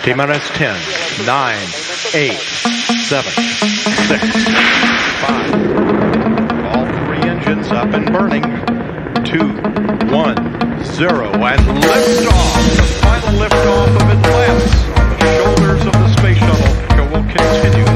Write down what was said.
T-minus 10, 9, 8, 7, 6, 5. All three engines up and burning. 2, 1, 0, and lift off. The final lift off of Atlantis on the shoulders of the space shuttle will continue.